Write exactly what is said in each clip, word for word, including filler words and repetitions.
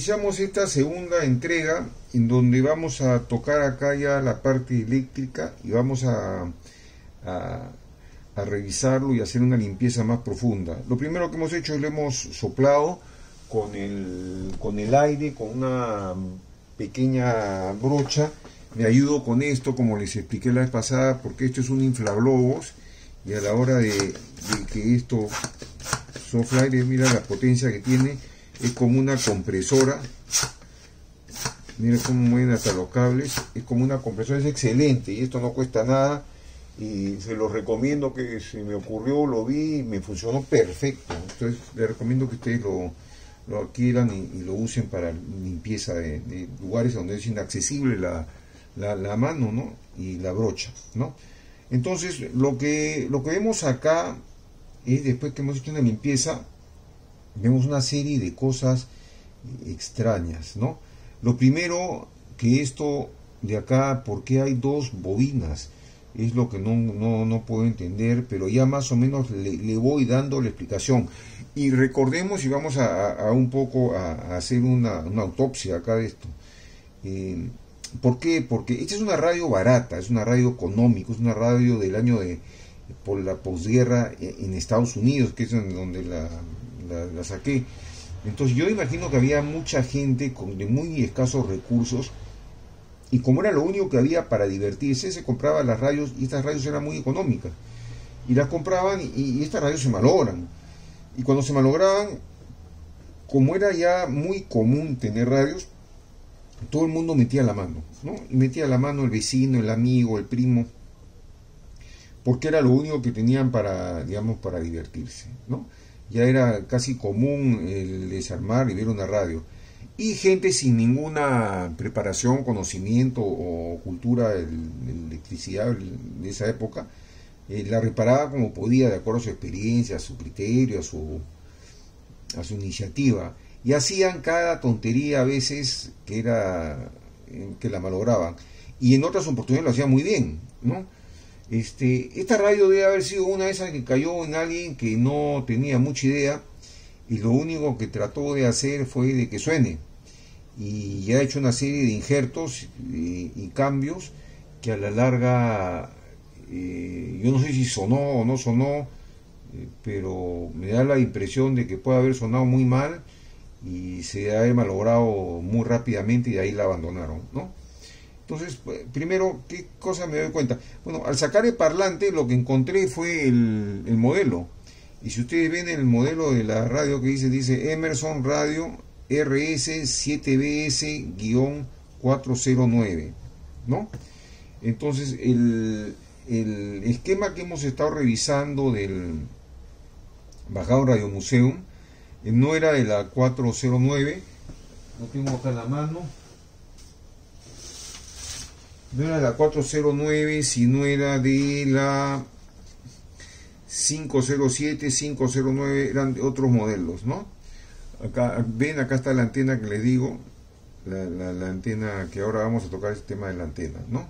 iniciamos esta segunda entrega en donde vamos a tocar acá ya la parte eléctrica y vamos a, a, a revisarlo y hacer una limpieza más profunda. Lo primero que hemos hecho es lo hemos soplado con el, con el aire, con una pequeña brocha. Me ayudo con esto, como les expliqué la vez pasada, porque esto es un inflaglobos y a la hora de, de que esto sopla aire, mira la potencia que tiene, es como una compresora. Mira cómo mueven hasta los cables, es como una compresora, es excelente y esto no cuesta nada y se lo recomiendo, que se me ocurrió, lo vi y me funcionó perfecto. Entonces les recomiendo que ustedes lo, lo adquieran y, y lo usen para limpieza de, de lugares donde es inaccesible la, la, la mano, ¿no? Y la brocha, ¿no? Entonces lo que, lo que vemos acá es, después que hemos hecho una limpieza, vemos una serie de cosas extrañas, ¿no? Lo primero, que esto de acá, ¿por qué hay dos bobinas? Es lo que no, no, no puedo entender, pero ya más o menos le, le voy dando la explicación. Y recordemos, y vamos a, a, a un poco a, a hacer una, una autopsia acá de esto. Eh, ¿Por qué? Porque esta es una radio barata, es una radio económica, es una radio del año de, por la posguerra en Estados Unidos, que es donde la, la, la saqué. Entonces yo imagino que había mucha gente con, de muy escasos recursos, y como era lo único que había para divertirse, se compraba las radios, y estas radios eran muy económicas, y las compraban, y, y estas radios se malogran, y cuando se malograban, como era ya muy común tener radios, todo el mundo metía la mano, ¿no? Y metía la mano el vecino, el amigo, el primo, porque era lo único que tenían para, digamos, para divertirse, ¿no? Ya era casi común el desarmar y ver una radio. Y gente sin ninguna preparación, conocimiento o cultura de electricidad de esa época, eh, la reparaba como podía, de acuerdo a su experiencia, a su criterio, a su, a su iniciativa. Y hacían cada tontería a veces que era eh, que la malograban. Y en otras oportunidades lo hacían muy bien, ¿no? Este, esta radio debe haber sido una de esas que cayó en alguien que no tenía mucha idea y lo único que trató de hacer fue de que suene, y ya ha hecho una serie de injertos y, y cambios que a la larga eh, yo no sé si sonó o no sonó, eh, pero me da la impresión de que puede haber sonado muy mal y se ha malogrado muy rápidamente y de ahí la abandonaron, ¿no? Entonces, primero, ¿qué cosa me doy cuenta? Bueno, al sacar el parlante, lo que encontré fue el, el modelo. Y si ustedes ven el modelo de la radio que dice, dice Emerson Radio R S siete B S cuatrocientos nueve, ¿no? Entonces, el, el esquema que hemos estado revisando del bajado Radio Museum eh, no era de la cuatrocientos nueve, lo tengo acá en la mano. No era la cuatrocientos nueve, sino era de la quinientos siete, quinientos nueve, eran de otros modelos, ¿no? Acá, ven, acá está la antena que les digo, la, la, la antena que ahora vamos a tocar, el tema de la antena, ¿no?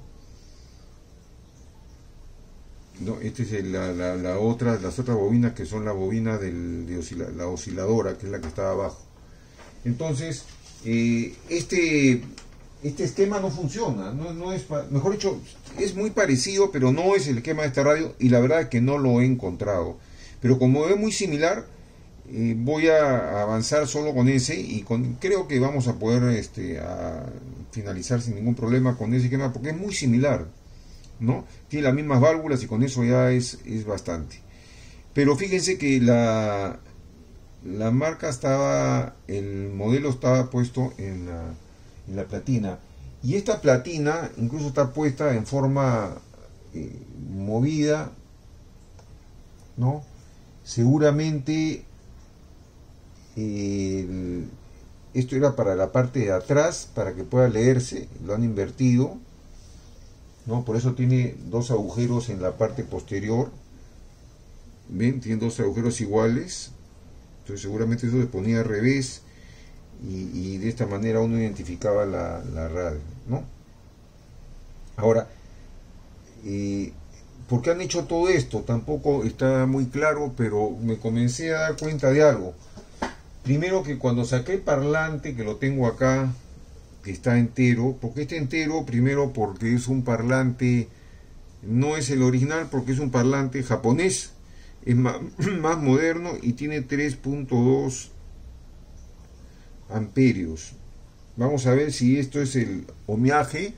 No, esta es el, la, la, la otra, las otras bobinas que son la bobina del, de oscila, la osciladora, que es la que está abajo. Entonces, eh, este... este esquema no funciona, no, no es, mejor dicho, es muy parecido, pero no es el esquema de esta radio, y la verdad es que no lo he encontrado. Pero como es muy similar, eh, voy a avanzar solo con ese, y con, creo que vamos a poder este, a finalizar sin ningún problema con ese esquema, porque es muy similar, ¿no? Tiene las mismas válvulas y con eso ya es, es bastante. Pero fíjense que la, la marca estaba, el modelo estaba puesto en la... en la platina, y esta platina incluso está puesta en forma eh, movida, ¿no? Seguramente eh, el, esto era para la parte de atrás, para que pueda leerse, lo han invertido, ¿no? Por eso tiene dos agujeros en la parte posterior, ven, tiene dos agujeros iguales, entonces seguramente eso se ponía al revés. Y, y de esta manera uno identificaba la, la radio, ¿no? Ahora, eh, ¿por qué han hecho todo esto? Tampoco está muy claro, pero me comencé a dar cuenta de algo. Primero que cuando saqué el parlante, que lo tengo acá, que está entero, porque está entero, primero porque es un parlante, no es el original, porque es un parlante japonés, es más, más moderno y tiene tres punto dos amperios. Vamos a ver si esto es el ohmiaje,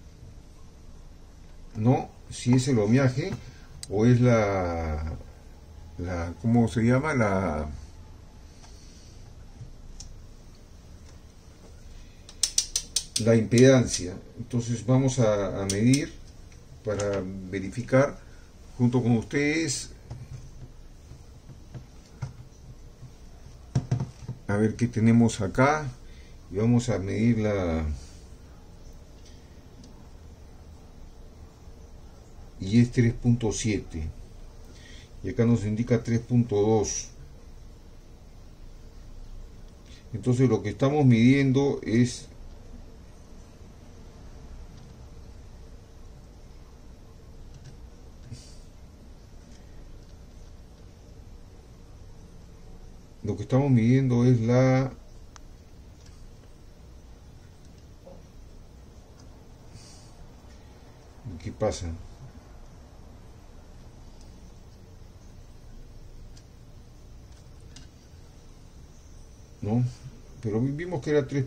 no, si es el ohmiaje o es la, la ¿cómo se llama? La la impedancia. Entonces vamos a, a medir para verificar junto con ustedes, a ver qué tenemos acá, y vamos a medir la, y es tres punto siete y acá nos indica tres punto dos. Entonces lo que estamos midiendo es lo que estamos midiendo es la ¿qué pasa? ¿No? Pero vimos que era tres.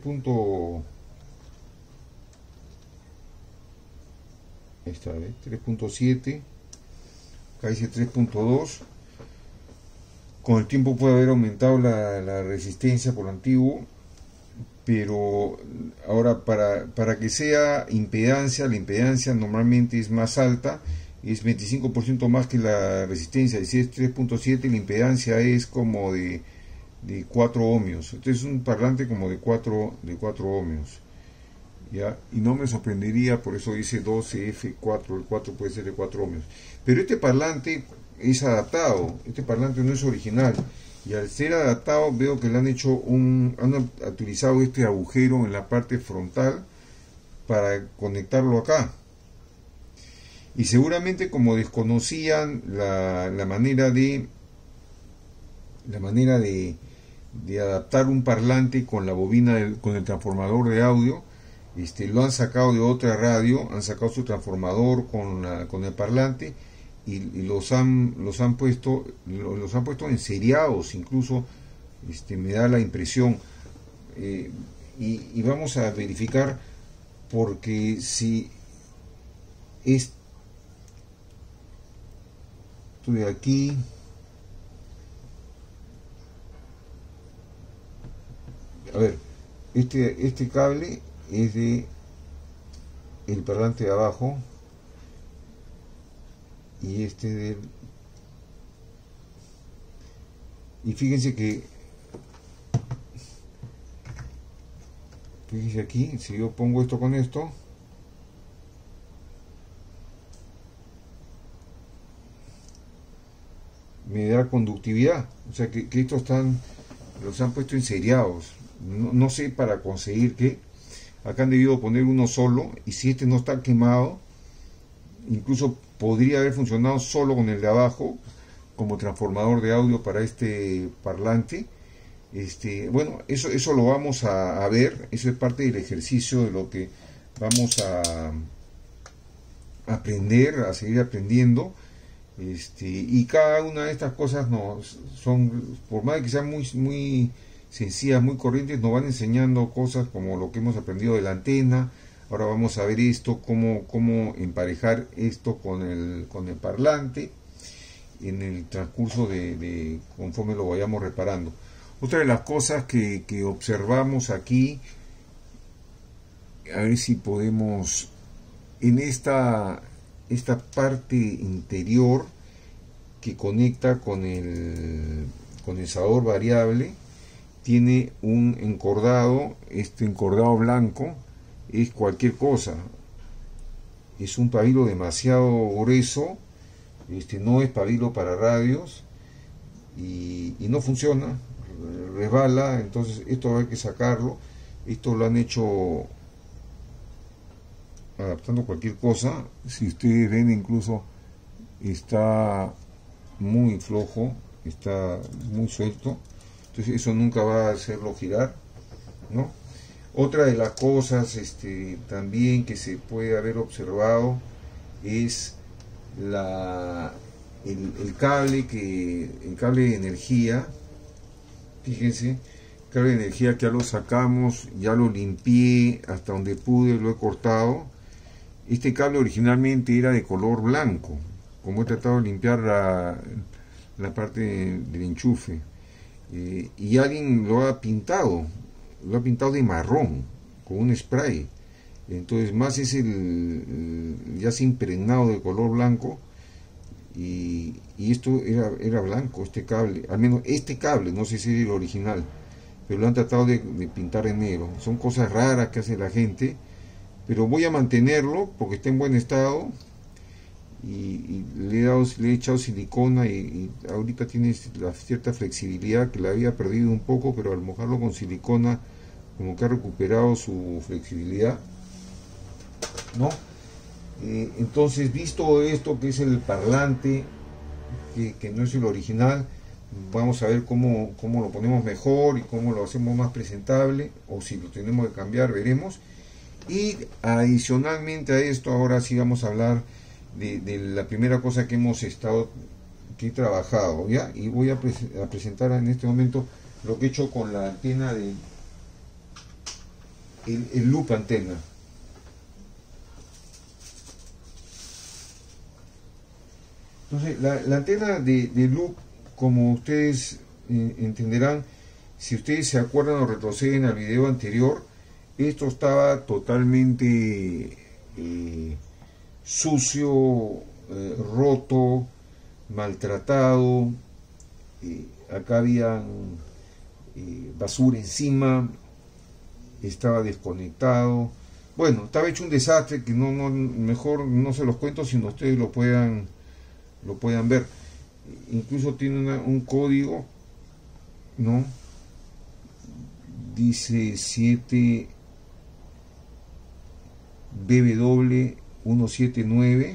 Esta vez tres punto siete, acá dice tres punto dos. Con el tiempo puede haber aumentado la, la resistencia por lo antiguo, pero ahora para, para que sea impedancia, la impedancia normalmente es más alta, es veinticinco por ciento más que la resistencia, y si es tres punto siete la impedancia es como de, de cuatro ohmios. Este es un parlante como de cuatro, de cuatro ohmios, ¿ya? Y no me sorprendería, por eso dice doce F cuatro, el cuatro puede ser de cuatro ohmios. Pero este parlante es adaptado, este parlante no es original, y al ser adaptado veo que le han hecho un, han utilizado este agujero en la parte frontal para conectarlo acá, y seguramente como desconocían la, la manera de la manera de, de adaptar un parlante con la bobina del, con el transformador de audio, este, lo han sacado de otra radio, han sacado su transformador con, la, con el parlante y, y los han los han puesto los han puesto enseriados, incluso este, me da la impresión, eh, y, y vamos a verificar, porque si esto de aquí a ver, este este cable es de el parlante de abajo y este del, y fíjense que fíjense aquí, si yo pongo esto con esto, me da conductividad, o sea que, que estos están, los han puesto enseriados, no, no sé para conseguir que acá han debido poner uno solo, y si este no está quemado, incluso podría haber funcionado solo con el de abajo como transformador de audio para este parlante. Este, bueno, eso, eso lo vamos a, a ver, eso es parte del ejercicio de lo que vamos a aprender, a seguir aprendiendo. Este, y cada una de estas cosas nos son, por más que sean muy, muy sencillas, muy corrientes, nos van enseñando cosas como lo que hemos aprendido de la antena. Ahora vamos a ver esto, cómo, cómo emparejar esto con el, con el parlante en el transcurso de, de conforme lo vayamos reparando. Otra de las cosas que, que observamos aquí, a ver si podemos, en esta, esta parte interior que conecta con el condensador variable, tiene un encordado. Este encordado blanco es cualquier cosa, es un pabilo demasiado grueso, este no es pabilo para radios, y, y no funciona, resbala. Entonces esto hay que sacarlo. Esto lo han hecho adaptando cualquier cosa. Si ustedes ven, incluso está muy flojo, está muy suelto. entonces eso nunca va a hacerlo girar, ¿no? Otra de las cosas este, también que se puede haber observado es la, el, el cable que el cable de energía. Fíjense, cable de energía que ya lo sacamos, ya lo limpié hasta donde pude, lo he cortado. Este cable originalmente era de color blanco, como he tratado de limpiar la, la parte del enchufe, eh, y alguien lo ha pintado, lo ha pintado de marrón con un spray. Entonces más es el, el ya se ha impregnado de color blanco, y, y esto era, era blanco, este cable, al menos este cable, no sé si es el original, pero lo han tratado de, de pintar en negro. Son cosas raras que hace la gente, pero voy a mantenerlo porque está en buen estado, y, y le, he dado, le he echado silicona, y, y ahorita tiene la cierta flexibilidad que la había perdido un poco, pero al mojarlo con silicona como que ha recuperado su flexibilidad, ¿no? Eh, entonces, visto esto que es el parlante, que, que no es el original, vamos a ver cómo, cómo lo ponemos mejor y cómo lo hacemos más presentable, o si lo tenemos que cambiar, veremos. Y adicionalmente a esto, ahora sí vamos a hablar de, de la primera cosa que hemos estado, que he trabajado, ¿ya? Y voy a, pre a presentar en este momento lo que he hecho con la antena de el, el loop antena. Entonces, la, la antena de, de loop, como ustedes eh, entenderán, si ustedes se acuerdan o retroceden al video anterior, esto estaba totalmente eh, sucio, eh, roto, maltratado, eh, acá había eh, basura encima, estaba desconectado, bueno, estaba hecho un desastre que no, no, mejor no se los cuento, sino ustedes lo puedan lo puedan ver. Incluso tiene una, un código, ¿no? Dice siete B W uno siete nueve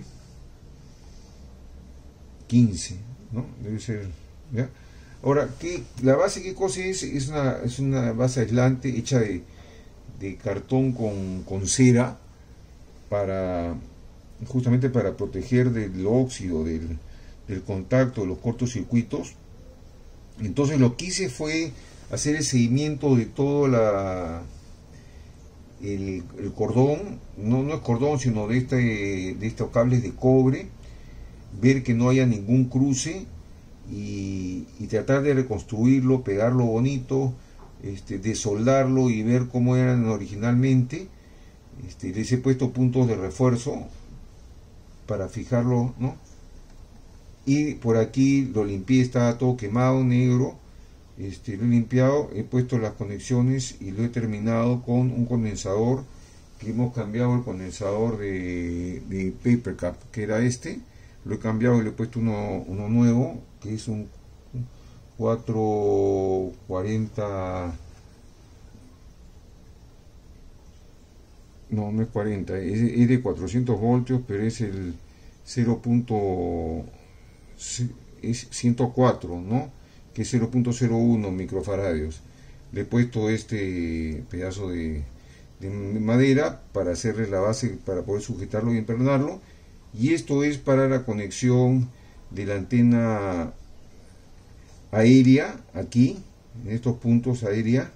quince, ¿no? Debe ser, ¿ya? Ahora, ¿qué, la base qué cosa es? Es una, es una base aislante hecha de, de cartón con, con cera, para justamente para proteger del óxido, del, del contacto, de los cortocircuitos. Entonces lo que hice fue hacer el seguimiento de todo la el, el cordón, no, no es cordón, sino de, este, de estos cables de cobre, ver que no haya ningún cruce, y, y tratar de reconstruirlo, pegarlo bonito, este, desoldarlo y ver cómo eran originalmente. Este, les he puesto puntos de refuerzo para fijarlo, ¿no? Y por aquí lo limpié, estaba todo quemado, negro. Este, lo he limpiado, he puesto las conexiones y lo he terminado con un condensador, que hemos cambiado el condensador de, de Paper Cup, que era este, lo he cambiado y le he puesto uno, uno nuevo, que es un cuatro cuarenta, no, no es cuarenta, es, es de cuatrocientos voltios, pero es el cero. Es ciento cuatro, ¿no? Que es cero punto cero uno microfaradios. Le he puesto este pedazo de, de madera para hacerle la base, para poder sujetarlo y empernarlo. Y esto es para la conexión de la antena aérea, aquí, en estos puntos aérea,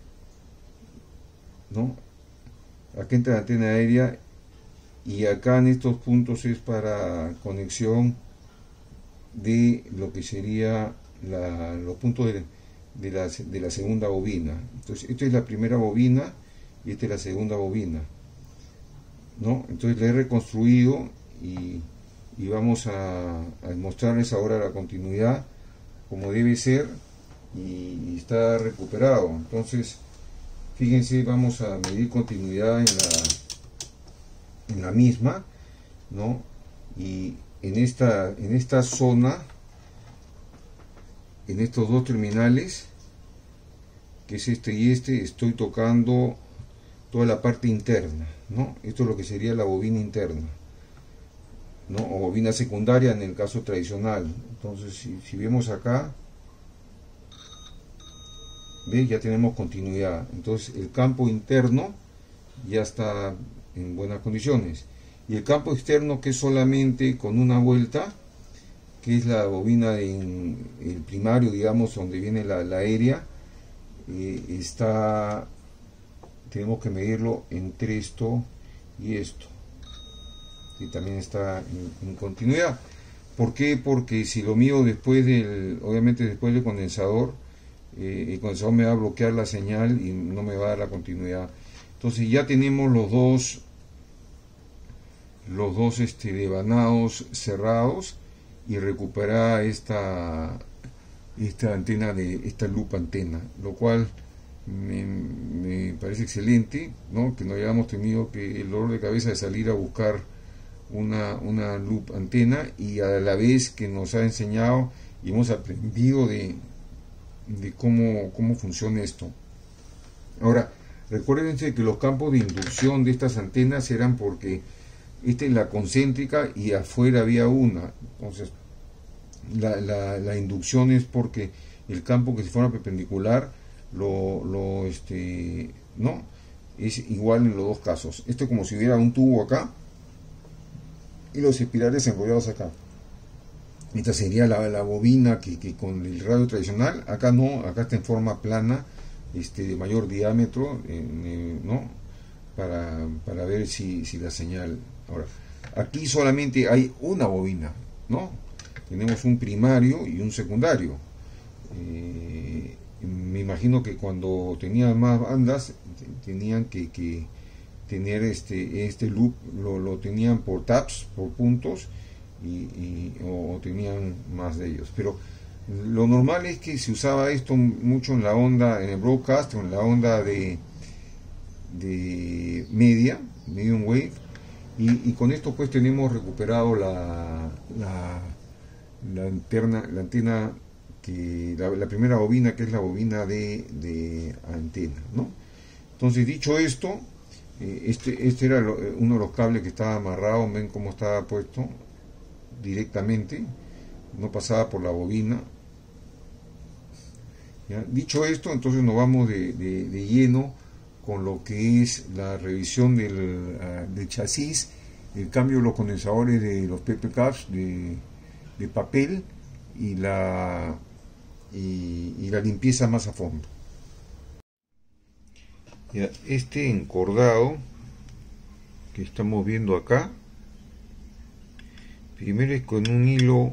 ¿no? Aquí entra la antena aérea, y acá en estos puntos es para conexión de lo que sería la, los puntos de, de, la, de la segunda bobina. Entonces, esta es la primera bobina y esta es la segunda bobina, ¿no? Entonces, la he reconstruido, y, y vamos a, a mostrarles ahora la continuidad como debe ser, y, y está recuperado. Entonces, fíjense, vamos a medir continuidad en la, en la misma, ¿no? Y en esta, en esta zona, en estos dos terminales, que es este y este, estoy tocando toda la parte interna, ¿no? Esto es lo que sería la bobina interna, ¿no? O bobina secundaria en el caso tradicional. Entonces, si, si vemos acá, ¿Ves? Ya tenemos continuidad. Entonces el campo interno ya está en buenas condiciones. Y el campo externo, que es solamente con una vuelta, que es la bobina en el primario, digamos, donde viene la, la aérea, eh, está, tenemos que medirlo entre esto y esto, que también está en, en continuidad. ¿Por qué? Porque si lo mío después del, obviamente después del condensador, eh, el condensador me va a bloquear la señal y no me va a dar la continuidad. Entonces ya tenemos los dos los dos este, devanados cerrados y recuperar esta esta antena de esta loop antena, lo cual me, me parece excelente, ¿no? Que no hayamos tenido que el dolor de cabeza de salir a buscar una, una loop antena, y a la vez que nos ha enseñado y hemos aprendido de, de cómo, cómo funciona esto. Ahora, recuérdense que los campos de inducción de estas antenas eran porque esta es la concéntrica y afuera había una. Entonces la, la, la inducción es porque el campo que se forma perpendicular lo, lo este no es igual en los dos casos. Esto es como si hubiera un tubo acá y los espirales enrollados acá. Esta sería la, la bobina que, que con el radio tradicional. Acá no, acá está en forma plana, este de mayor diámetro, eh, no para, para ver si, si la señal. Ahora, aquí solamente hay una bobina, ¿no? Tenemos un primario y un secundario. Eh, me imagino que cuando tenían más bandas tenían que, que tener este este loop, lo, lo tenían por taps, por puntos, y, y o tenían más de ellos. Pero lo normal es que se usaba esto mucho en la onda, en el broadcast o en la onda de de media, medium wave, y, y con esto pues tenemos recuperado la la, la antena, la antena que la, la primera bobina, que es la bobina de, de antena, ¿no? Entonces, dicho esto, eh, este, este era lo, uno de los cables que estaba amarrado. Ven cómo estaba puesto directamente, no pasaba por la bobina. ¿Ya? Dicho esto, entonces nos vamos de, de, de lleno con lo que es la revisión del, uh, del chasis, el cambio de los condensadores de los P P caps de, de papel, y la, y, y la limpieza más a fondo. Ya, este encordado que estamos viendo acá, primero es con un hilo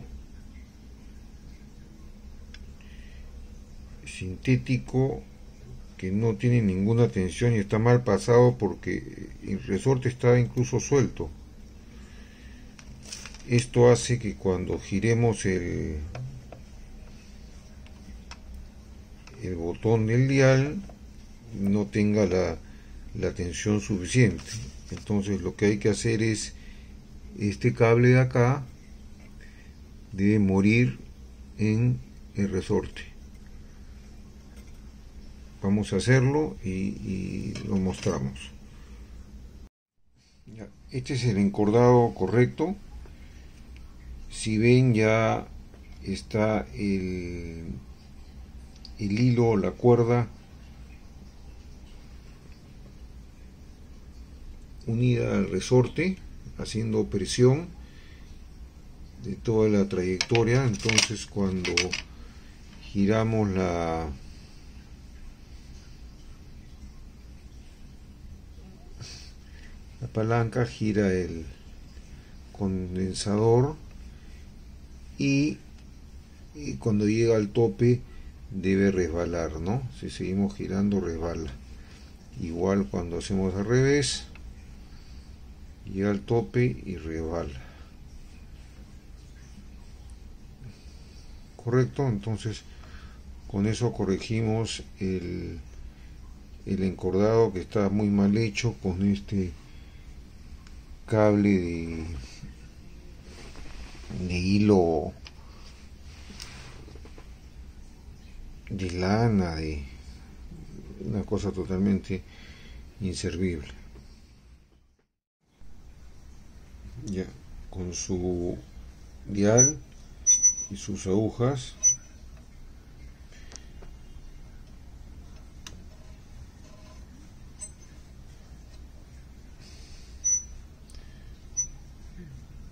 sintético que no tiene ninguna tensión y está mal pasado porque el resorte está incluso suelto. Esto hace que cuando giremos el, el botón del dial no tenga la, la tensión suficiente. Entonces lo que hay que hacer es, este cable de acá debe morir en el resorte. Vamos a hacerlo y, y lo mostramos. Ya, este es el encordado correcto. Si ven, ya está el, el hilo, la cuerda unida al resorte, haciendo presión de toda la trayectoria. Entonces cuando giramos la la palanca, gira el condensador, y, y cuando llega al tope debe resbalar, ¿no? Si seguimos girando, resbala. Igual cuando hacemos al revés, llega al tope y resbala. Correcto. Entonces con eso corregimos el, el encordado, que está muy mal hecho con este cable de, de hilo de lana, de una cosa totalmente inservible. Ya, con su dial y sus agujas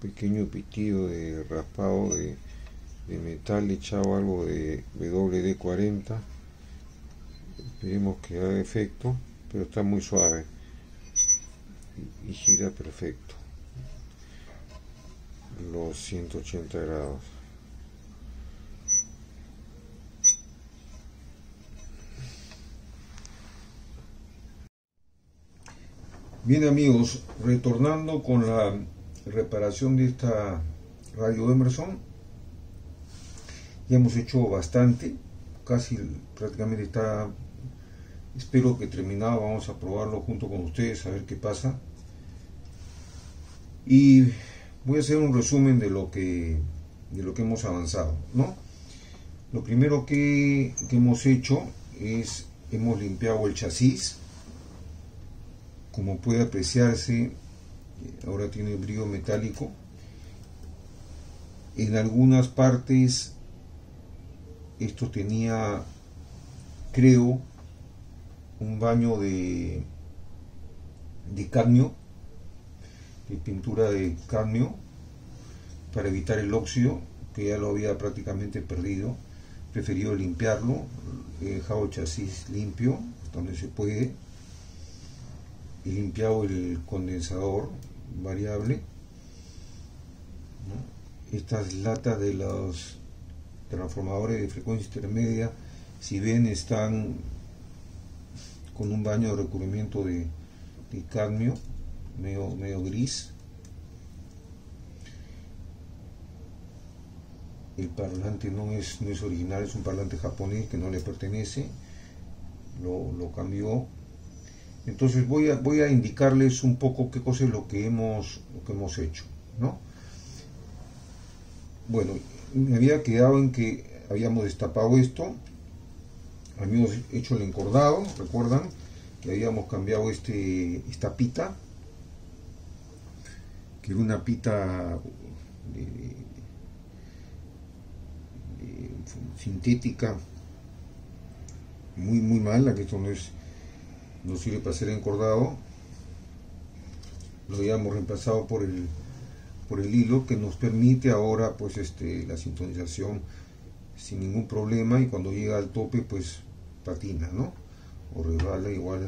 pequeño pitido de raspado de, de metal, echado algo de W D cuarenta. Esperemos que haga efecto, pero está muy suave y, y gira perfecto los ciento ochenta grados. Bien amigos, retornando con la reparación de esta radio Emerson, ya hemos hecho bastante, casi prácticamente está, espero que terminado. Vamos a probarlo junto con ustedes a ver qué pasa, y voy a hacer un resumen de lo que de lo que hemos avanzado, ¿no? Lo primero que, que hemos hecho es hemos limpiado el chasis. Como puede apreciarse, ahora tiene brillo metálico. En algunas partes esto tenía, creo, un baño de, de cadmio, de pintura de cadmio, para evitar el óxido, que ya lo había prácticamente perdido. Preferido limpiarlo, he dejado el chasis limpio donde se puede. He limpiado el condensador variable, ¿no? Estas latas de los transformadores de frecuencia intermedia, si ven, están con un baño de recubrimiento de, de cadmio medio, medio gris. El parlante no es, no es original, es un parlante japonés que no le pertenece, lo, lo cambió. Entonces voy a, voy a indicarles un poco qué cosa es lo que hemos, lo que hemos hecho, ¿no? Bueno, me había quedado en que habíamos destapado esto, habíamos hecho el encordado, recuerdan que habíamos cambiado este, esta pita, que era una pita de, de, sintética, muy muy mala, que esto no es no sirve para ser encordado. Lo habíamos reemplazado por el por el hilo, que nos permite ahora pues este la sintonización sin ningún problema, y cuando llega al tope pues patina, ¿no? O resbala igual,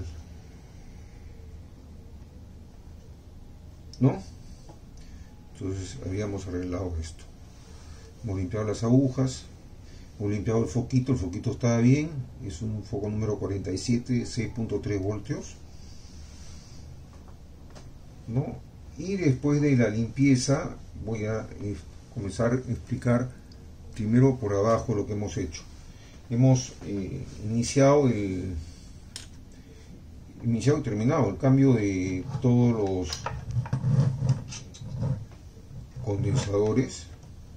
¿no? Entonces habíamos arreglado esto. Hemos limpiado las agujas, hemos limpiado el foquito, el foquito estaba bien, es un foco número cuarenta y siete, seis punto tres voltios, ¿no? Y después de la limpieza voy a eh, comenzar a explicar primero por abajo lo que hemos hecho. Hemos eh, iniciado el iniciado y terminado el cambio de todos los condensadores.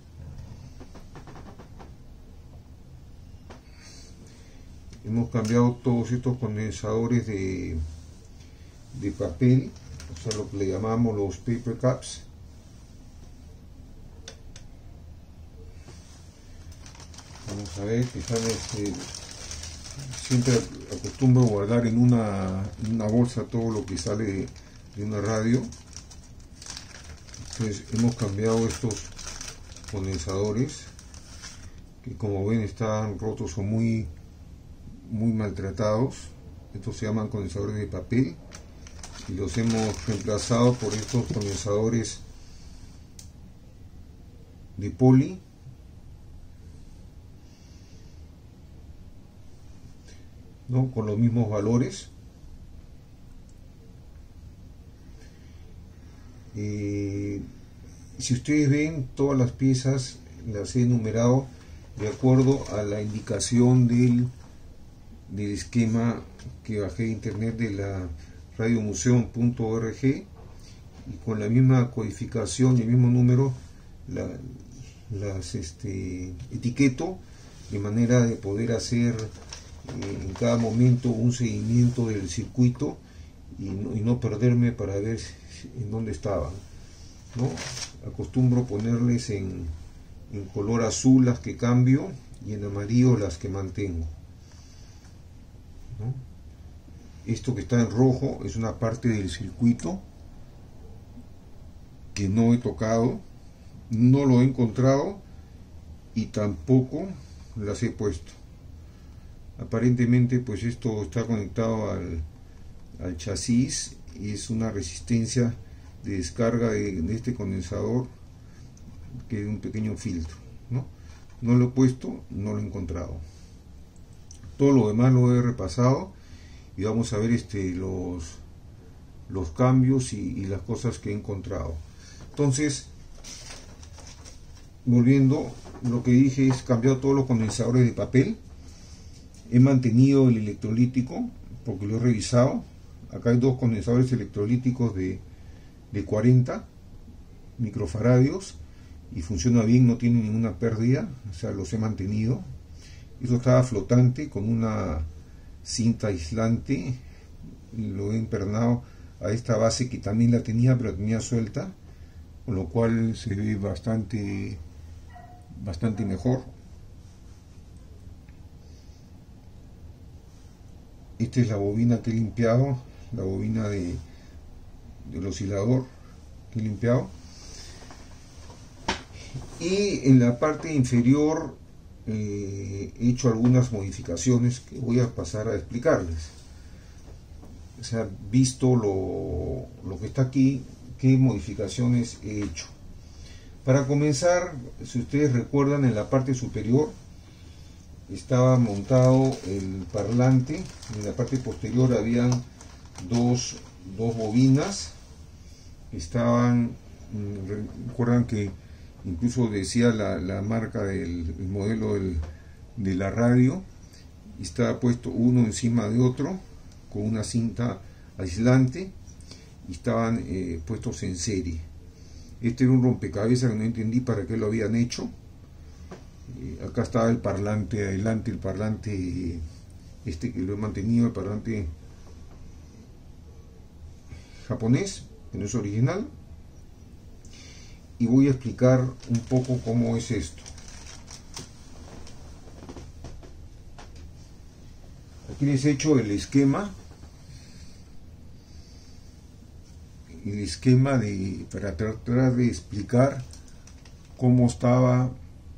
Hemos cambiado todos estos condensadores de, de papel, o sea, lo que le llamamos los paper caps. Vamos a ver que están, este, siempre acostumbro guardar en una, en una bolsa todo lo que sale de, de una radio. Entonces hemos cambiado estos condensadores, que como ven están rotos o muy muy maltratados. Estos se llaman condensadores de papel, y los hemos reemplazado por estos condensadores de poli, ¿no? Con los mismos valores. Eh, si ustedes ven, todas las piezas las he enumerado de acuerdo a la indicación del del esquema que bajé de internet de la radiomuseum punto org, y con la misma codificación y el mismo número la, las este, etiqueto, de manera de poder hacer eh, en cada momento un seguimiento del circuito y no, y no perderme para ver en dónde estaban, ¿no? Acostumbro ponerles en, en color azul las que cambio y en amarillo las que mantengo, ¿no? Esto que está en rojo es una parte del circuito que no he tocado, no lo he encontrado y tampoco las he puesto. Aparentemente pues esto está conectado al, al chasis y es una resistencia de descarga de, de este condensador, que es un pequeño filtro, ¿no? No lo he puesto, no lo he encontrado. Todo lo demás lo he repasado y vamos a ver este, los, los cambios y, y las cosas que he encontrado. Entonces, volviendo, lo que dije es cambiado todos los condensadores de papel. He mantenido el electrolítico porque lo he revisado. Acá hay dos condensadores electrolíticos de, de cuarenta microfaradios y funciona bien, no tiene ninguna pérdida, o sea, los he mantenido. Eso estaba flotante con una cinta aislante, lo he impernado a esta base que también la tenía, pero la tenía suelta, con lo cual se ve bastante, bastante mejor. Esta es la bobina que he limpiado, la bobina de, del oscilador que he limpiado. Y en la parte inferior eh, he hecho algunas modificaciones que voy a pasar a explicarles. O sea, visto lo, lo que está aquí, qué modificaciones he hecho. Para comenzar, si ustedes recuerdan, en la parte superior estaba montado el parlante, en la parte posterior habían dos, dos bobinas, estaban, recuerdan que incluso decía la, la marca del el modelo del, de la radio, y estaba puesto uno encima de otro con una cinta aislante y estaban eh, puestos en serie. Este era un rompecabezas que no entendí para qué lo habían hecho. Eh, acá estaba el parlante adelante, el parlante este que lo he mantenido, el parlante japonés, que no es original. Y voy a explicar un poco cómo es esto. Aquí les he hecho el esquema. El esquema de, para tratar de explicar cómo estaba.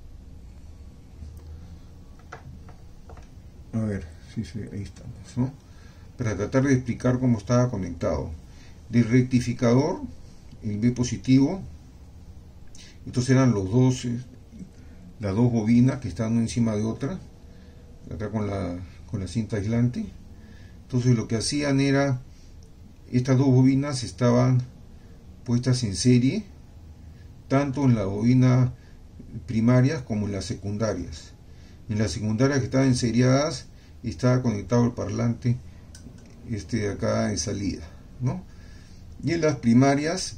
A ver, sí, sí, ahí estamos, ¿no? Para tratar de explicar cómo estaba conectado. Del rectificador, el B positivo. Estos eran los dos, las dos bobinas que estaban una encima de otra, acá con la, con la cinta aislante. Entonces lo que hacían era, estas dos bobinas estaban puestas en serie, tanto en la bobina primarias como en las secundarias. En las secundarias que estaban enseriadas estaba conectado el parlante este de acá en salida, ¿no? Y en las primarias,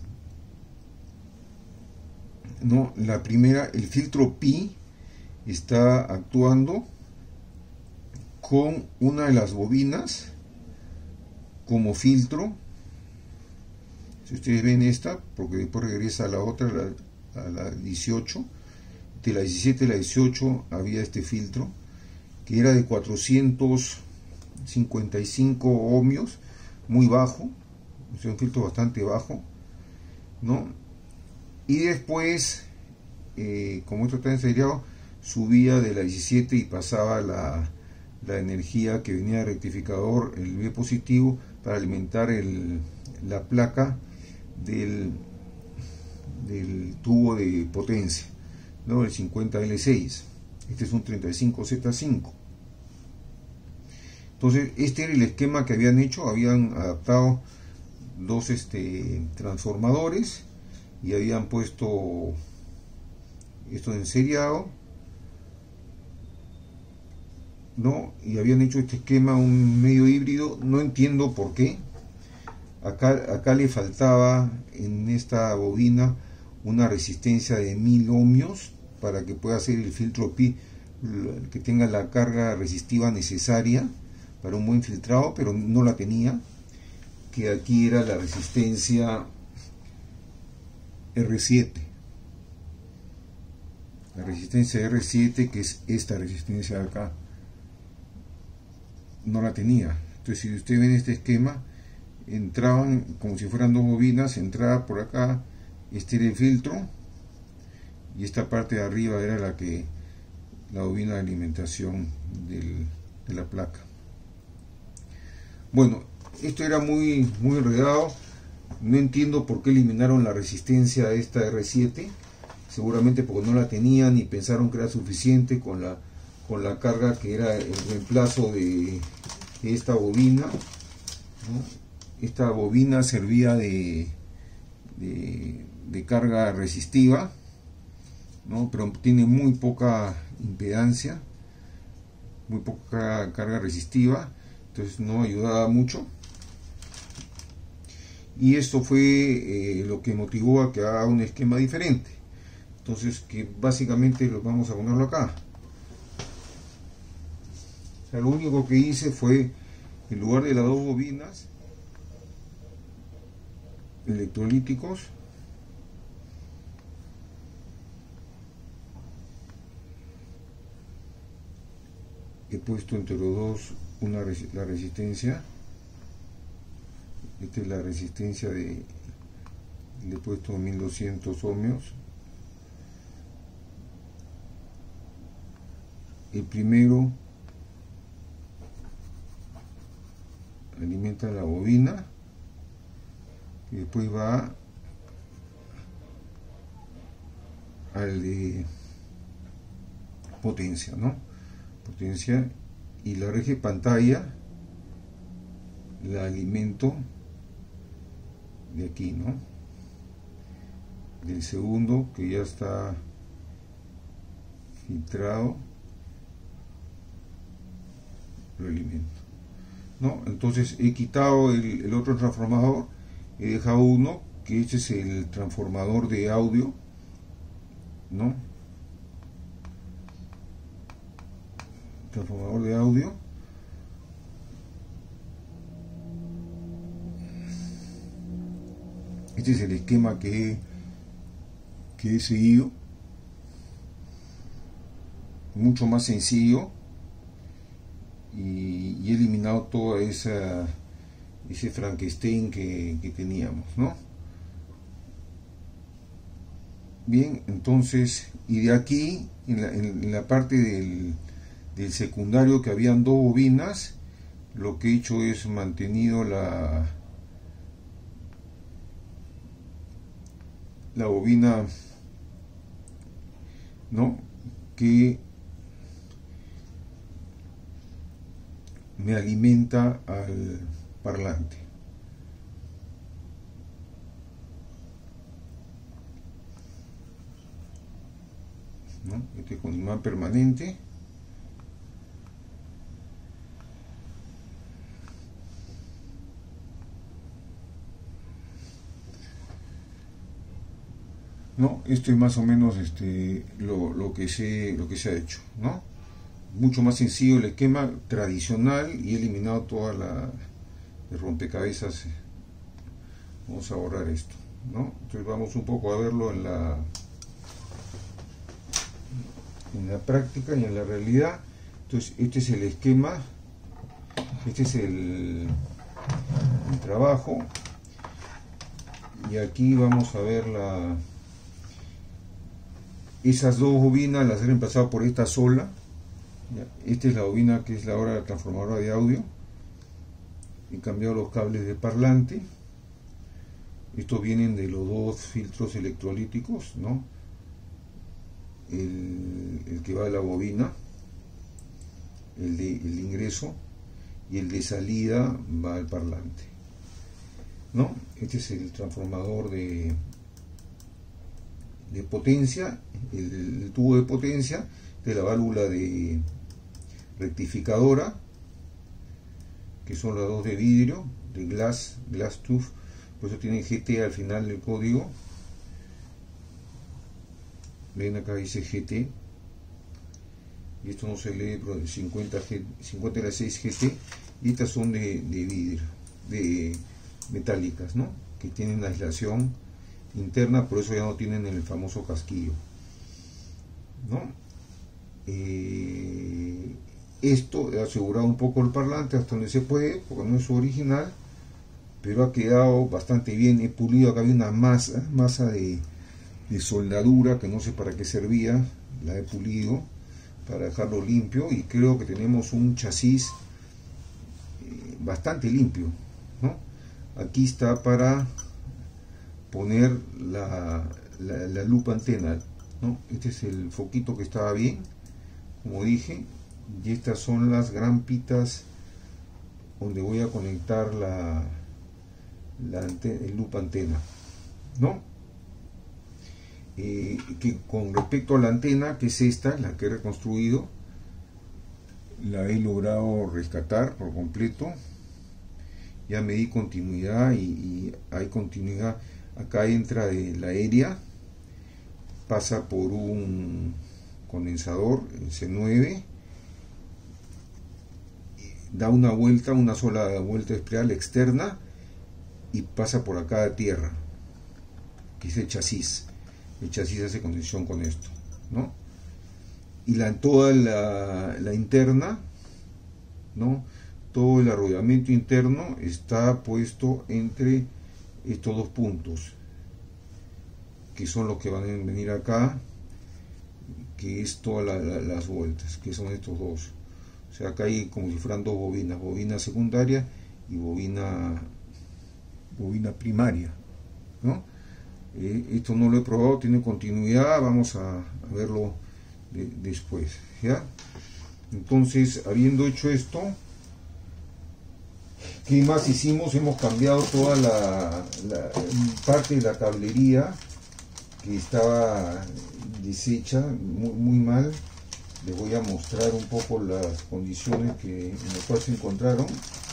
no, la primera, el filtro pi está actuando con una de las bobinas como filtro. Si ustedes ven esta, porque después regresa a la otra, a la, a la dieciocho, de la diecisiete a la dieciocho había este filtro que era de cuatrocientos cincuenta y cinco ohmios, muy bajo, o sea, un filtro bastante bajo, ¿no? Y después, eh, como esto está enseriado, subía de la diecisiete y pasaba la, la energía que venía del rectificador, el B positivo, para alimentar el, la placa del, del tubo de potencia, ¿no? El cincuenta L seis. Este es un treinta y cinco Z cinco. Entonces, este era el esquema que habían hecho. Habían adaptado dos este, transformadores y habían puesto esto enseriado, ¿no? Y habían hecho este esquema un medio híbrido. No entiendo por qué. Acá, acá le faltaba en esta bobina una resistencia de mil ohmios para que pueda hacer el filtro pi, que tenga la carga resistiva necesaria para un buen filtrado, pero no la tenía, que aquí era la resistencia R siete, la resistencia R siete, que es esta resistencia de acá, no la tenía. Entonces, si ustedes ven este esquema, entraban como si fueran dos bobinas, entraba por acá este era el filtro y esta parte de arriba era la que la bobina de alimentación del, de la placa. Bueno, esto era muy muy enredado. No entiendo por qué eliminaron la resistencia de esta R siete, seguramente porque no la tenían y pensaron que era suficiente con la con la carga que era el reemplazo de, de esta bobina, ¿no? Esta bobina servía de, de, de carga resistiva, ¿no? Pero tiene muy poca impedancia, muy poca carga resistiva, entonces no ayudaba mucho. Y esto fue eh, lo que motivó a que haga un esquema diferente. Entonces, que básicamente lo vamos a ponerlo acá. O sea, lo único que hice fue, en lugar de las dos bobinas electrolíticos, he puesto entre los dos una, la resistencia. Esta es la resistencia de, le he puesto mil doscientos ohmios. El primero alimenta la bobina y después va al de potencia, ¿no? Potencia, y la regia pantalla la alimento de aquí, ¿no? Del segundo, que ya está filtrado, lo alimento, ¿no? Entonces he quitado el, el otro transformador, he dejado uno, que este es el transformador de audio, ¿no? Transformador de audio. Este es el esquema que he, que he seguido, mucho más sencillo, y, y he eliminado toda esa ese Frankenstein que, que teníamos, ¿no? Bien, entonces, y de aquí en la, en, en la parte del, del secundario, que habían dos bobinas, lo que he hecho es mantenido la la bobina, ¿no?, que me alimenta al parlante, ¿no? Este con imán permanente. ¿No? Esto es más o menos este, lo, lo, que se, lo que se ha hecho, ¿no? Mucho más sencillo el esquema tradicional, y he eliminado toda la el rompecabezas. Vamos a borrar esto, ¿no? Entonces vamos un poco a verlo en la en la práctica y en la realidad. Entonces este es el esquema, este es el, el trabajo, y aquí vamos a ver la esas dos bobinas las he reemplazado por esta sola. Esta es la bobina que es la ahora transformadora de audio. He cambiado los cables de parlante. Estos vienen de los dos filtros electrolíticos, ¿no? El, el que va a la bobina, el de, el de ingreso, y el de salida va al parlante, ¿no? Este es el transformador de de potencia, el, el tubo de potencia de la válvula de rectificadora, que son las dos de vidrio, de glass, glass tube, por eso tiene G T al final del código. Ven acá dice G T, y esto no se lee, pero cincuenta, cincuenta era seis G T, y estas son de, de vidrio, de metálicas, ¿no?, que tienen aislación interna, por eso ya no tienen el famoso casquillo, ¿no? Eh, esto he asegurado un poco el parlante hasta donde se puede, porque no es su original, pero ha quedado bastante bien. He pulido, acá había una masa, masa de, de soldadura que no sé para qué servía, la he pulido para dejarlo limpio y creo que tenemos un chasis eh, bastante limpio, ¿no? Aquí está para poner la, la, la lupa antena, ¿no? Este es el foquito que estaba bien, como dije, y estas son las grampitas donde voy a conectar la, la antena, el lupa antena, ¿no? Eh, que con respecto a la antena, que es esta, la que he reconstruido, la he logrado rescatar por completo. Ya me di continuidad y, y hay continuidad. Acá entra de la aérea, pasa por un condensador, el C nueve, da una vuelta, una sola vuelta espiral externa y pasa por acá a tierra, que es el chasis. El chasis hace conexión con esto, ¿no? Y la, toda la, la interna, ¿no? Todo el arrollamiento interno está puesto entre estos dos puntos, que son los que van a venir acá, que es todas la, la, las vueltas, que son estos dos. O sea, acá hay como si fueran dos bobinas, bobina secundaria y bobina, bobina primaria, ¿no? Eh, esto no lo he probado, tiene continuidad, vamos a, a verlo de, después, ¿ya? Entonces, habiendo hecho esto, ¿qué más hicimos? Hemos cambiado toda la, la parte de la cablería que estaba deshecha, muy, muy mal. Les voy a mostrar un poco las condiciones que, en las cuales se encontraron.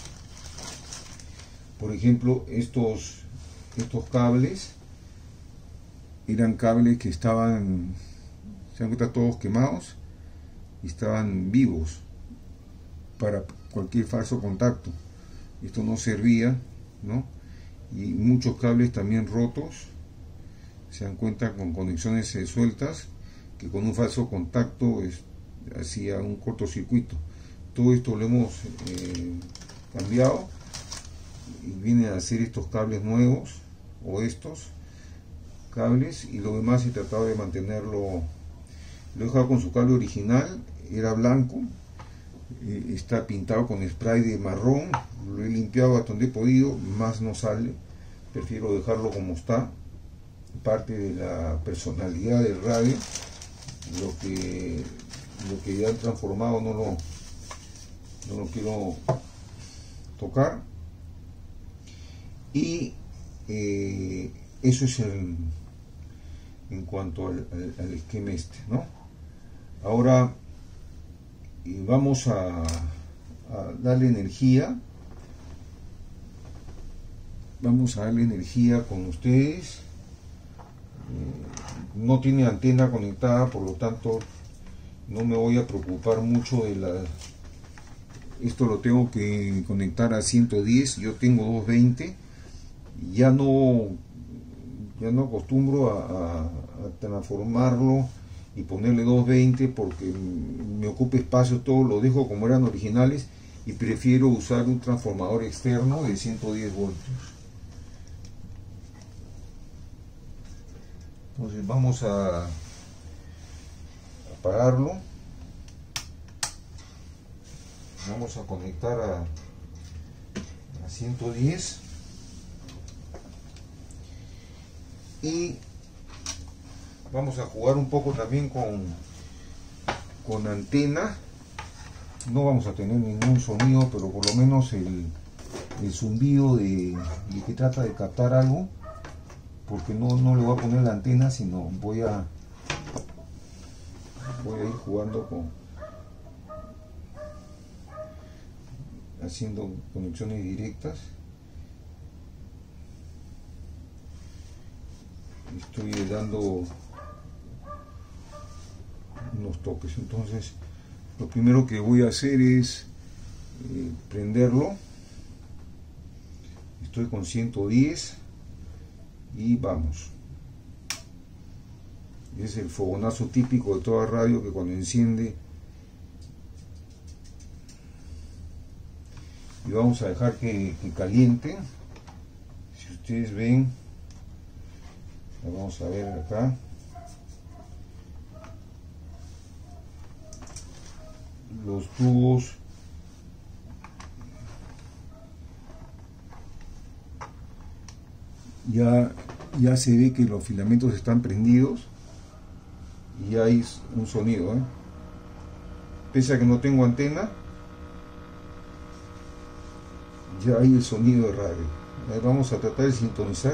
Por ejemplo, estos, estos cables eran cables que estaban, se dan cuenta, todos quemados y estaban vivos para cualquier falso contacto. Esto no servía, ¿no? Y muchos cables también rotos, se dan cuenta, con conexiones eh, sueltas, que con un falso contacto es, hacía un cortocircuito. Todo esto lo hemos eh, cambiado y vienen a ser estos cables nuevos, o estos cables, y lo demás he tratado de mantenerlo. Lo he dejado con su cable original, era blanco, eh, está pintado con spray de marrón, lo he limpiado hasta donde he podido, más no sale, prefiero dejarlo como está. Parte de la personalidad del radio, lo que lo que ya han transformado no lo no lo quiero tocar, y eh, eso es el en cuanto al, al, al esquema este, ¿no? Ahora y vamos a, a darle energía, vamos a darle energía con ustedes. No tiene antena conectada, por lo tanto no me voy a preocupar mucho de la. Esto lo tengo que conectar a ciento diez, yo tengo doscientos veinte, ya no ya no acostumbro a, a, a transformarlo y ponerle doscientos veinte porque me ocupa espacio, todo lo dejo como eran originales y prefiero usar un transformador externo de ciento diez voltios. Entonces vamos a apagarlo, vamos a conectar a, a ciento diez y vamos a jugar un poco también con, con antena. No vamos a tener ningún sonido, pero por lo menos el, el zumbido de, de que trata de captar algo, porque no, no le voy a poner la antena, sino voy a voy a ir jugando con haciendo conexiones directas. Estoy dando unos toques. Entonces lo primero que voy a hacer es eh, prenderlo. Estoy con ciento diez y vamos. Es el fogonazo típico de toda radio, que cuando enciende, y vamos a dejar que, que caliente. ustedes ven, vamos a ver acá, los tubos ya, ya se ve que los filamentos están prendidos y hay un sonido, ¿eh? Pese a que no tengo antena, ya hay el sonido de radio. A ver, vamos a tratar de sintonizar.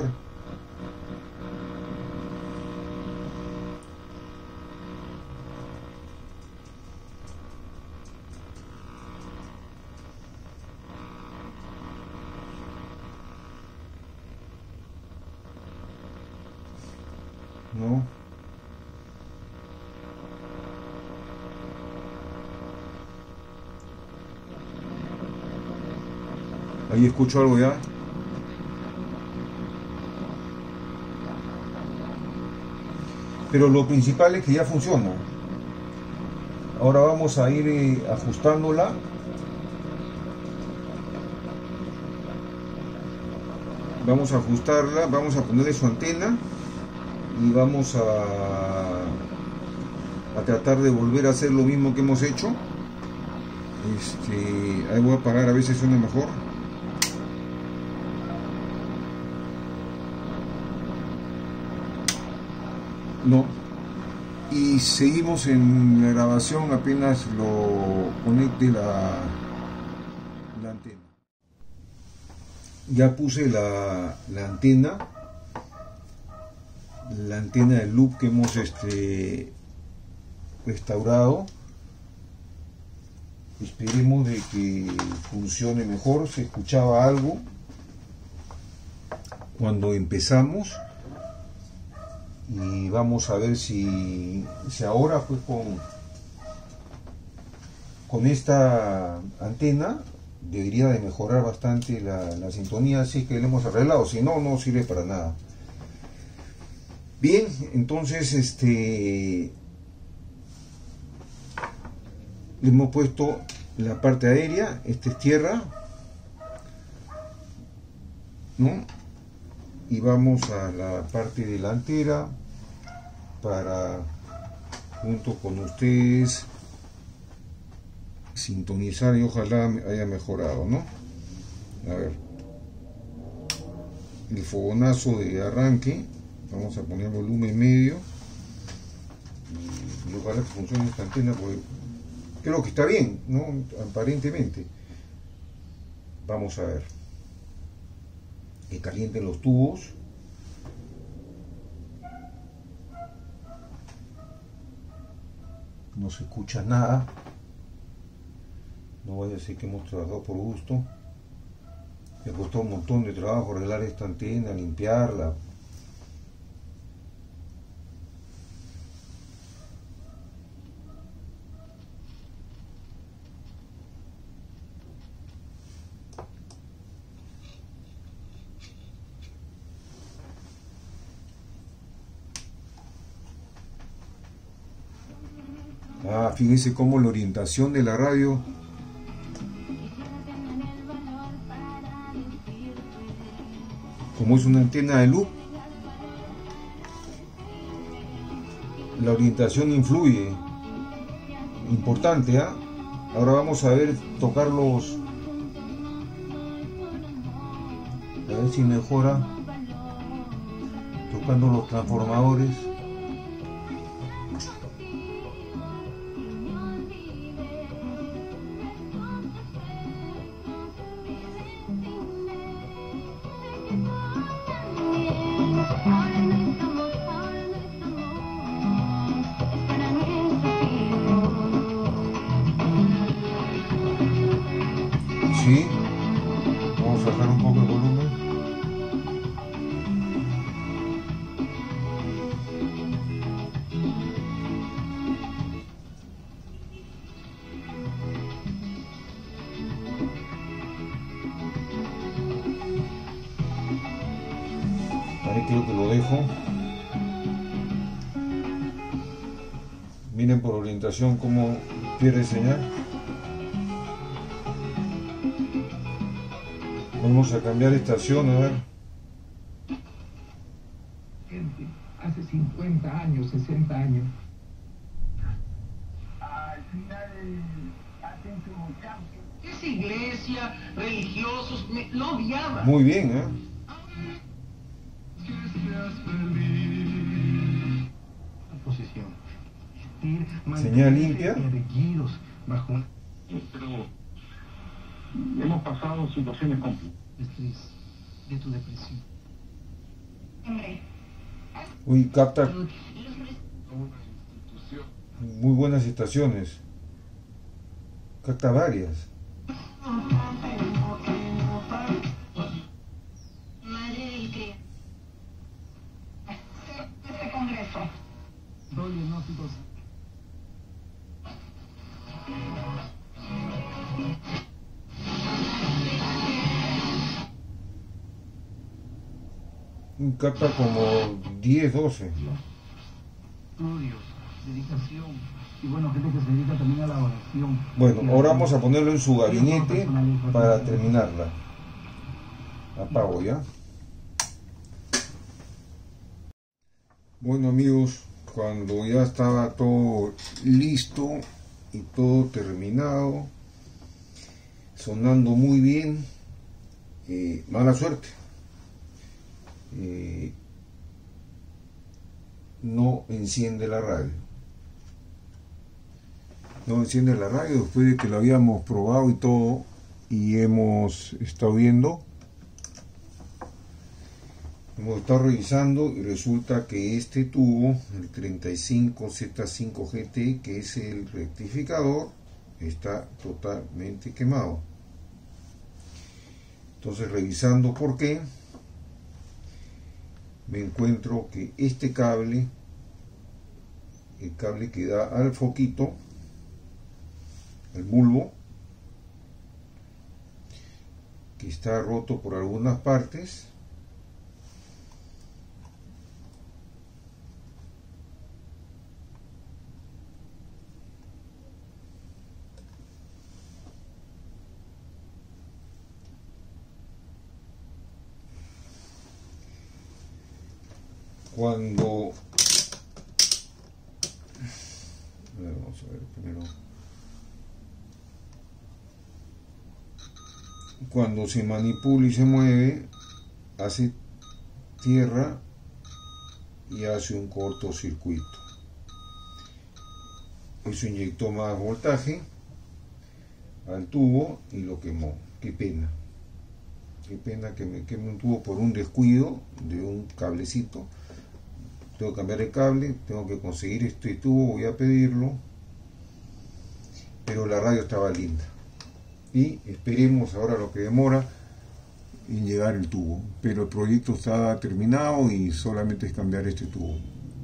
No. Ahí escucho algo ya. Pero lo principal es que ya funciona. Ahora vamos a ir eh, ajustándola. Vamos a ajustarla, vamos a ponerle su antena y vamos a, a tratar de volver a hacer lo mismo que hemos hecho. Este, ahí voy a apagar, a veces suena mejor. No, y seguimos en la grabación apenas lo conecte la, la antena. Ya puse la, la antena, la antena del loop que hemos este, restaurado. Esperemos de que funcione mejor. Se escuchaba algo cuando empezamos. Y vamos a ver si, si ahora pues con, con esta antena debería de mejorar bastante la, la sintonía, así que le hemos arreglado, si no, no sirve para nada. Bien, entonces este le hemos puesto la parte aérea, esta es tierra, ¿no? Y vamos a la parte delantera para junto con ustedes sintonizar y ojalá haya mejorado, ¿no? A ver, el fogonazo de arranque, vamos a poner volumen medio y, y ojalá que funcione esta antena, porque creo que está bien, ¿no? Aparentemente. Vamos a ver que calienten los tubos. No se escucha nada. No vaya a ser que hemos trabajado por gusto. Me costó un montón de trabajo arreglar esta antena, limpiarla. Ah, fíjense cómo la orientación de la radio como es una antena de loop, la orientación influye, importante, ¿ah? ¿eh? Ahora vamos a ver, tocar los, a ver si mejora, tocando los transformadores. Sí, vamos a bajar un poco el volumen. Ahí creo que lo dejo. Miren por orientación cómo pierde señal. Vamos a cambiar estación, a ver. Hace cincuenta años, sesenta años. Al final hacen su cambio. Esa iglesia, religiosos, me, lo odiaban. Muy bien, ¿eh? Posición. Señal limpia. Erguidos bajo una... Pero hemos pasado situaciones complicadas. De tu depresión. Uy, capta muy buenas estaciones. Capta varias. Madre del cría. Este congreso. Diagnósticos. Capta como diez, doce. Estudios, dedicación. Y bueno, gente que se dedica también a la oración. Bueno, ahora vamos a ponerlo en su gabinete para terminarla. Apago ya. Bueno amigos, cuando ya estaba todo listo y todo terminado, sonando muy bien, eh, mala suerte. Eh, no enciende la radio. No enciende la radio después de que lo habíamos probado y todo y hemos estado viendo. Hemos estado revisando y resulta que este tubo, el treinta y cinco Z cinco G T, que es el rectificador, está totalmente quemado. Entonces, revisando por qué, me encuentro que este cable, el cable que da al foquito, el bulbo, que está roto por algunas partes. Cuando vamos a ver primero, cuando se manipula y se mueve, hace tierra y hace un cortocircuito. Eso inyectó más voltaje al tubo y lo quemó. Qué pena. Qué pena que me queme un tubo por un descuido de un cablecito. Tengo que cambiar el cable, tengo que conseguir este tubo, voy a pedirlo, pero la radio estaba linda y esperemos ahora lo que demora en llegar el tubo, pero el proyecto está terminado y solamente es cambiar este tubo.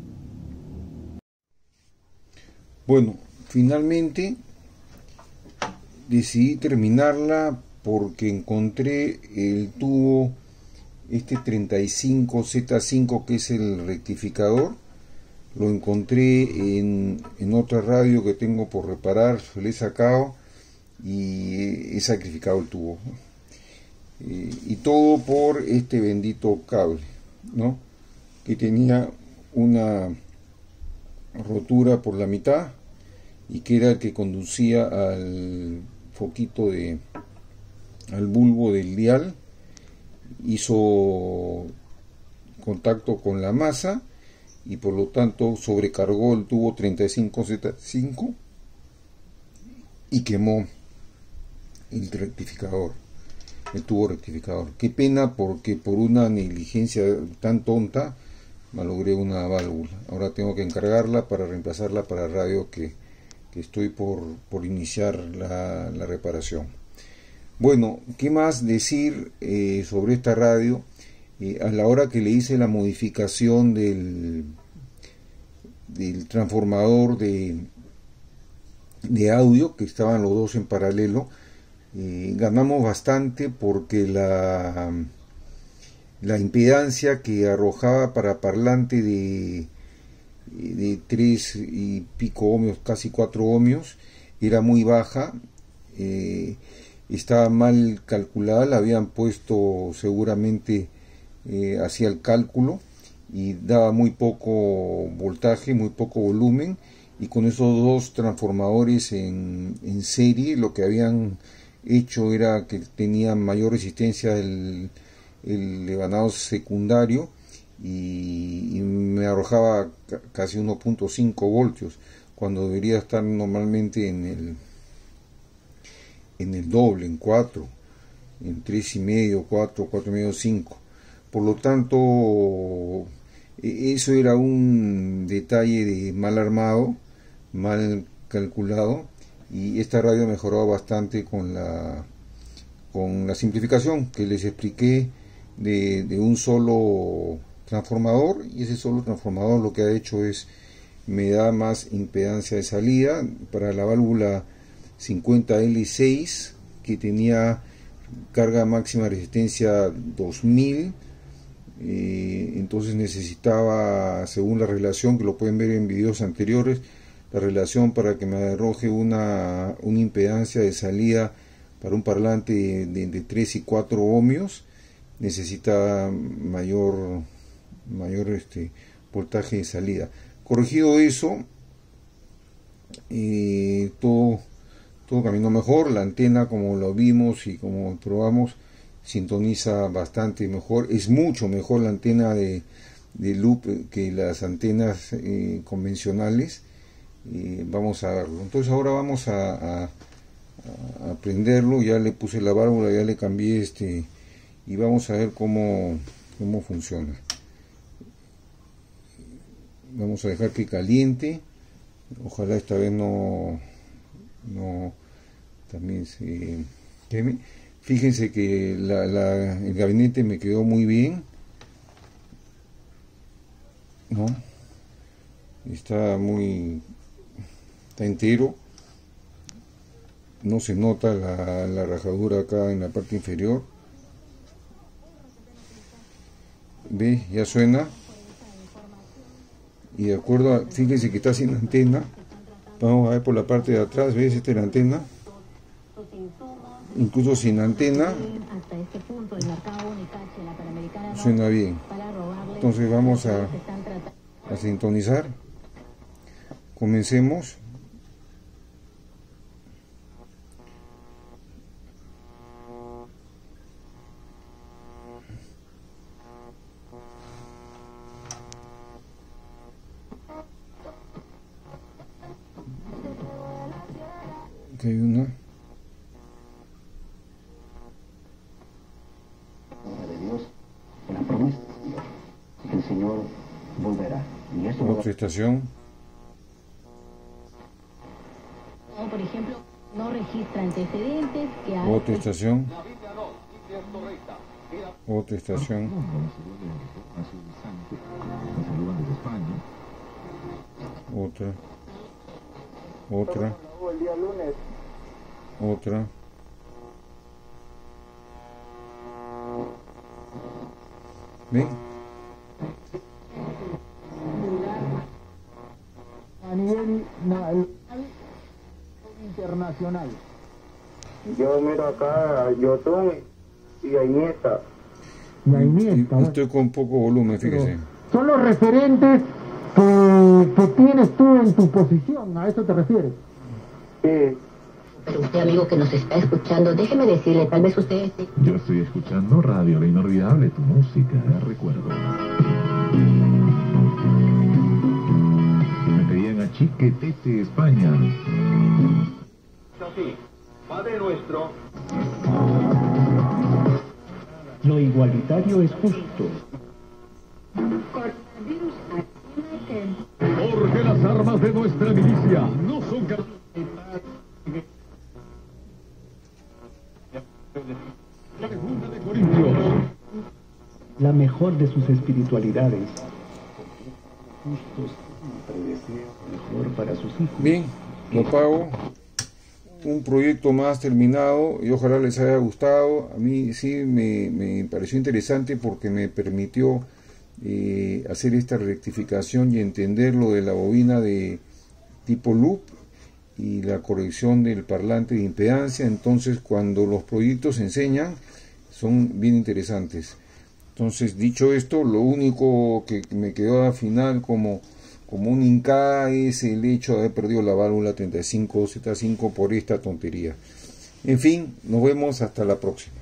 Bueno, finalmente decidí terminarla porque encontré el tubo este treinta y cinco Z cinco, que es el rectificador. Lo encontré en, en otra radio que tengo por reparar, lo he sacado y he sacrificado el tubo. Eh, y todo por este bendito cable, ¿no? Que tenía una rotura por la mitad y que era el que conducía al foquito de, al bulbo del dial. Hizo contacto con la masa y por lo tanto sobrecargó el tubo treinta y cinco Z cinco y quemó el rectificador, el tubo rectificador. Qué pena, porque por una negligencia tan tonta malogré una válvula. Ahora tengo que encargarla para reemplazarla para radio que, que estoy por, por iniciar la, la reparación. Bueno, ¿qué más decir eh, sobre esta radio? Eh, a la hora que le hice la modificación del, del transformador de, de audio, que estaban los dos en paralelo, eh, ganamos bastante porque la, la impedancia que arrojaba para parlante de, de tres y pico ohmios, casi cuatro ohmios, era muy baja. Eh, estaba mal calculada, la habían puesto seguramente eh, hacia el cálculo y daba muy poco voltaje, muy poco volumen, y con esos dos transformadores en, en serie lo que habían hecho era que tenía mayor resistencia el, el levanado secundario y, y me arrojaba casi uno punto cinco voltios cuando debería estar normalmente en el en el doble, en cuatro, en tres y medio, cuatro, cuatro y medio, cinco. Por lo tanto, eso era un detalle de mal armado, mal calculado, y esta radio mejoró bastante con la con la simplificación que les expliqué de, de un solo transformador, y ese solo transformador lo que ha hecho es me da más impedancia de salida para la válvula cincuenta L seis, que tenía carga máxima resistencia dos mil, eh, entonces necesitaba, según la relación que lo pueden ver en videos anteriores, la relación para que me arroje una, una impedancia de salida para un parlante de, de, de tres y cuatro ohmios, necesita mayor mayor este voltaje de salida. Corregido eso, eh, todo todo caminó mejor. La antena, como lo vimos y como probamos, sintoniza bastante mejor, es mucho mejor la antena de, de loop que las antenas eh, convencionales. Eh, vamos a verlo. Entonces ahora vamos a, a, a prenderlo. Ya le puse la válvula, ya le cambié este, y vamos a ver cómo, cómo funciona. Vamos a dejar que caliente, ojalá esta vez no no también se queme. Fíjense que la, la, el gabinete me quedó muy bien, ¿no? Está muy está entero, no se nota la, la rajadura acá en la parte inferior. ¿Ve? Ya suena. Y de acuerdo a, fíjense que está sin antena. Vamos a ver por la parte de atrás. ¿Ves? Esta es la antena. Incluso sin antena suena bien. Entonces vamos a, a sintonizar. Comencemos. Aquí hay una. De Dios, la promesa de Dios, que el Señor volverá. Y eso Otra estación. Por ejemplo, no registra antecedentes que ha... Otra estación. Otra estación. Otra. Otra. Otra. ¿Ven? A nivel na- internacional. Yo miro acá a Yotun y a Iniesta. Y a Iniesta, bueno. Estoy con poco volumen, fíjese. Son los referentes que, que tienes tú en tu posición, ¿a eso te refieres? Sí. Pero usted, amigo que nos está escuchando, déjeme decirle, tal vez usted esté... Yo estoy escuchando Radio La Inolvidable, tu música, recuerdo. Me pedían a Chiquetete, España. Así, Padre nuestro. Lo igualitario es justo. Porque las armas de nuestra milicia no son car- Segunda de Corintios. La mejor de sus espiritualidades. justos siempre desean mejor para sus hijos. Bien, lo pago. Un proyecto más terminado y ojalá les haya gustado. A mí sí me, me pareció interesante porque me permitió eh, hacer esta rectificación y entender lo de la bobina de tipo loop y la corrección del parlante de impedancia. Entonces, cuando los proyectos se enseñan, son bien interesantes. Entonces, dicho esto, lo único que me quedó al final como, como un incá es el hecho de haber perdido la válvula treinta y cinco Z cinco por esta tontería. En fin, nos vemos hasta la próxima.